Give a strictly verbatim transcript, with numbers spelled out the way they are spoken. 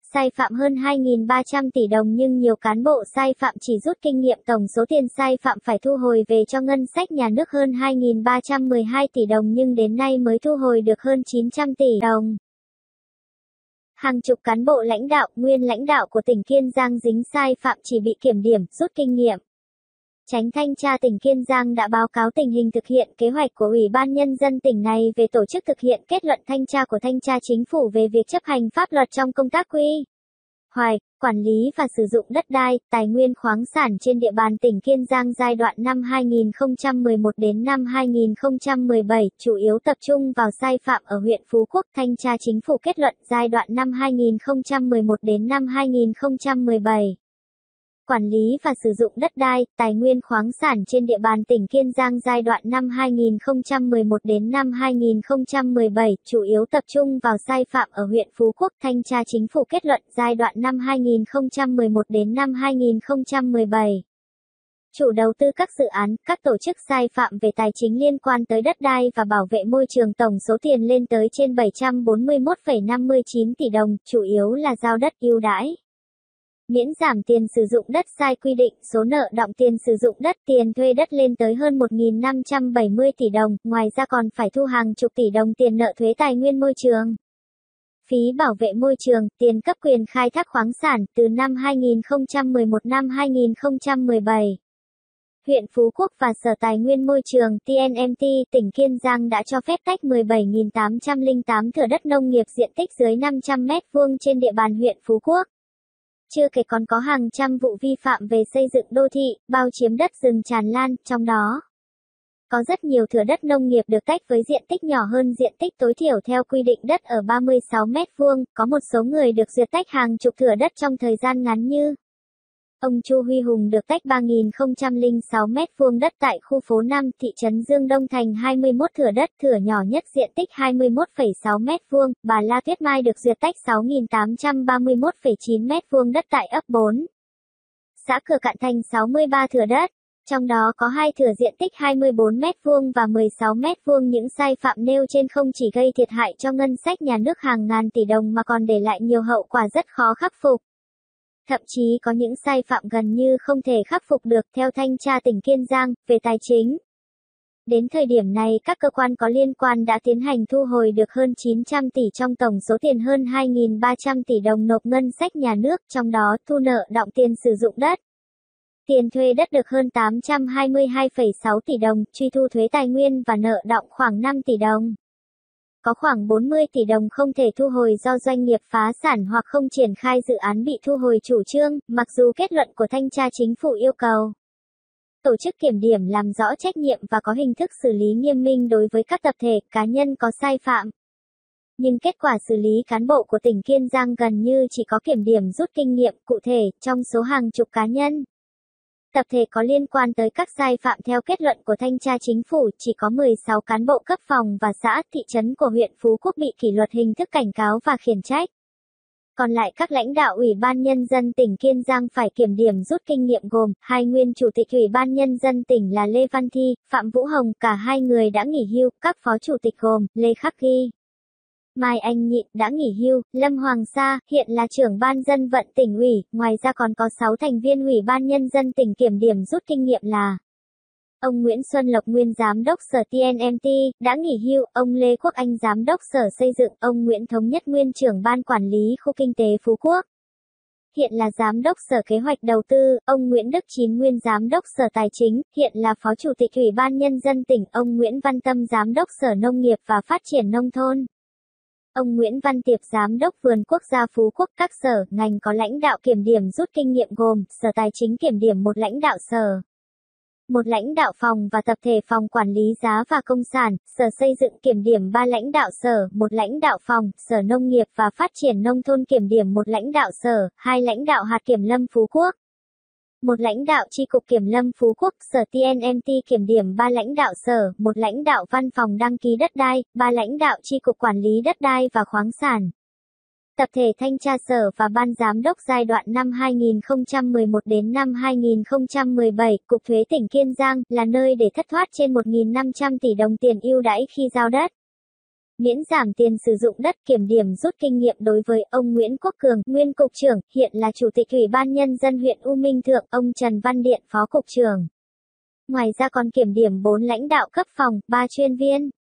sai phạm hơn hai nghìn ba trăm tỷ đồng nhưng nhiều cán bộ sai phạm chỉ rút kinh nghiệm, tổng số tiền sai phạm phải thu hồi về cho ngân sách nhà nước hơn hai nghìn ba trăm mười hai tỷ đồng nhưng đến nay mới thu hồi được hơn chín trăm tỷ đồng. Hàng chục cán bộ lãnh đạo, nguyên lãnh đạo của tỉnh Kiên Giang dính sai phạm chỉ bị kiểm điểm, rút kinh nghiệm. Chánh thanh tra tỉnh Kiên Giang đã báo cáo tình hình thực hiện kế hoạch của Ủy ban Nhân dân tỉnh này về tổ chức thực hiện kết luận thanh tra của Thanh tra Chính phủ về việc chấp hành pháp luật trong công tác quy hoạch, quản lý và sử dụng đất đai, tài nguyên khoáng sản trên địa bàn tỉnh Kiên Giang giai đoạn năm hai nghìn không trăm mười một đến năm hai nghìn không trăm mười bảy, chủ yếu tập trung vào sai phạm ở huyện Phú Quốc. Thanh tra Chính phủ kết luận giai đoạn năm hai nghìn không trăm mười một đến năm hai nghìn không trăm mười bảy. Quản lý và sử dụng đất đai, tài nguyên khoáng sản trên địa bàn tỉnh Kiên Giang giai đoạn năm hai nghìn không trăm mười một đến năm hai nghìn không trăm mười bảy, chủ yếu tập trung vào sai phạm ở huyện Phú Quốc. Thanh tra Chính phủ kết luận giai đoạn năm hai nghìn không trăm mười một đến năm hai nghìn không trăm mười bảy. Chủ đầu tư các dự án, các tổ chức sai phạm về tài chính liên quan tới đất đai và bảo vệ môi trường tổng số tiền lên tới trên bảy trăm bốn mươi mốt phẩy năm mươi chín tỷ đồng, chủ yếu là giao đất ưu đãi, miễn giảm tiền sử dụng đất sai quy định, số nợ đọng tiền sử dụng đất, tiền thuê đất lên tới hơn một nghìn năm trăm bảy mươi tỷ đồng, ngoài ra còn phải thu hàng chục tỷ đồng tiền nợ thuế tài nguyên môi trường, phí bảo vệ môi trường, tiền cấp quyền khai thác khoáng sản từ năm hai nghìn không trăm mười một năm hai nghìn không trăm mười bảy. Huyện Phú Quốc và Sở Tài nguyên Môi trường T N M T tỉnh Kiên Giang đã cho phép tách mười bảy nghìn tám trăm lẻ tám thửa đất nông nghiệp diện tích dưới năm trăm mét vuông trên địa bàn huyện Phú Quốc. Chưa kể còn có hàng trăm vụ vi phạm về xây dựng đô thị, bao chiếm đất rừng tràn lan, trong đó có rất nhiều thửa đất nông nghiệp được tách với diện tích nhỏ hơn diện tích tối thiểu theo quy định đất ở ba mươi sáu mét vuông, có một số người được duyệt tách hàng chục thửa đất trong thời gian ngắn như ông Chu Huy Hùng được tách ba nghìn không trăm lẻ sáu mét vuông đất tại khu phố năm, thị trấn Dương Đông thành hai mươi mốt thửa đất, thửa nhỏ nhất diện tích hai mươi mốt phẩy sáu mét vuông, bà La Tuyết Mai được duyệt tách sáu nghìn tám trăm ba mươi mốt phẩy chín mét vuông đất tại ấp bốn, xã Cửa Cạn thành sáu mươi ba thửa đất, trong đó có hai thửa diện tích hai mươi bốn mét vuông và mười sáu mét vuông. Những sai phạm nêu trên không chỉ gây thiệt hại cho ngân sách nhà nước hàng ngàn tỷ đồng mà còn để lại nhiều hậu quả rất khó khắc phục. Thậm chí có những sai phạm gần như không thể khắc phục được theo thanh tra tỉnh Kiên Giang về tài chính. Đến thời điểm này, các cơ quan có liên quan đã tiến hành thu hồi được hơn chín trăm tỷ trong tổng số tiền hơn hai nghìn ba trăm tỷ đồng nộp ngân sách nhà nước, trong đó thu nợ đọng tiền sử dụng đất, tiền thuê đất được hơn tám trăm hai mươi hai phẩy sáu tỷ đồng, truy thu thuế tài nguyên và nợ đọng khoảng năm tỷ đồng. Có khoảng bốn mươi tỷ đồng không thể thu hồi do doanh nghiệp phá sản hoặc không triển khai dự án bị thu hồi chủ trương, mặc dù kết luận của Thanh tra Chính phủ yêu cầu tổ chức kiểm điểm làm rõ trách nhiệm và có hình thức xử lý nghiêm minh đối với các tập thể, cá nhân có sai phạm. Nhưng kết quả xử lý cán bộ của tỉnh Kiên Giang gần như chỉ có kiểm điểm rút kinh nghiệm. Cụ thể, trong số hàng chục cá nhân, tập thể có liên quan tới các sai phạm theo kết luận của Thanh tra Chính phủ, chỉ có mười sáu cán bộ cấp phòng và xã, thị trấn của huyện Phú Quốc bị kỷ luật hình thức cảnh cáo và khiển trách. Còn lại các lãnh đạo Ủy ban Nhân dân tỉnh Kiên Giang phải kiểm điểm rút kinh nghiệm gồm hai nguyên Chủ tịch Ủy ban Nhân dân tỉnh là Lê Văn Thi, Phạm Vũ Hồng, cả hai người đã nghỉ hưu, các phó chủ tịch gồm Lê Khắc Ghi, Mai Anh Nhịn đã nghỉ hưu, Lâm Hoàng Sa hiện là trưởng ban dân vận tỉnh ủy, ngoài ra còn có sáu thành viên Ủy ban Nhân dân tỉnh kiểm điểm rút kinh nghiệm là ông Nguyễn Xuân Lộc nguyên Giám đốc Sở T N M T đã nghỉ hưu, ông Lê Quốc Anh Giám đốc Sở Xây dựng, ông Nguyễn Thống Nhất nguyên trưởng Ban Quản lý Khu Kinh tế Phú Quốc hiện là Giám đốc Sở Kế hoạch Đầu tư, ông Nguyễn Đức Chín nguyên Giám đốc Sở Tài chính, hiện là Phó Chủ tịch Ủy ban Nhân dân tỉnh, ông Nguyễn Văn Tâm Giám đốc Sở Nông nghiệp và Phát triển Nông thôn, ông Nguyễn Văn Tiệp Giám đốc Vườn Quốc gia Phú Quốc. Các sở, ngành có lãnh đạo kiểm điểm rút kinh nghiệm gồm Sở Tài chính kiểm điểm một lãnh đạo sở, một lãnh đạo phòng và tập thể phòng quản lý giá và công sản, Sở Xây dựng kiểm điểm ba lãnh đạo sở, một lãnh đạo phòng, Sở Nông nghiệp và Phát triển Nông thôn kiểm điểm một lãnh đạo sở, hai lãnh đạo hạt kiểm lâm Phú Quốc, một lãnh đạo chi cục kiểm lâm Phú Quốc. Sở T N M T kiểm điểm ba lãnh đạo sở, một lãnh đạo văn phòng đăng ký đất đai, ba lãnh đạo chi cục quản lý đất đai và khoáng sản. Tập thể thanh tra sở và ban giám đốc giai đoạn năm hai nghìn không trăm mười một đến năm hai nghìn không trăm mười bảy, Cục Thuế tỉnh Kiên Giang là nơi để thất thoát trên một nghìn năm trăm tỷ đồng tiền ưu đãi khi giao đất. miễn giảm tiền sử dụng đất, kiểm điểm rút kinh nghiệm đối với ông Nguyễn Quốc Cường, nguyên cục trưởng, hiện là Chủ tịch Ủy ban Nhân dân huyện U Minh Thượng, ông Trần Văn Điện, phó cục trưởng. Ngoài ra còn kiểm điểm bốn lãnh đạo cấp phòng, ba chuyên viên.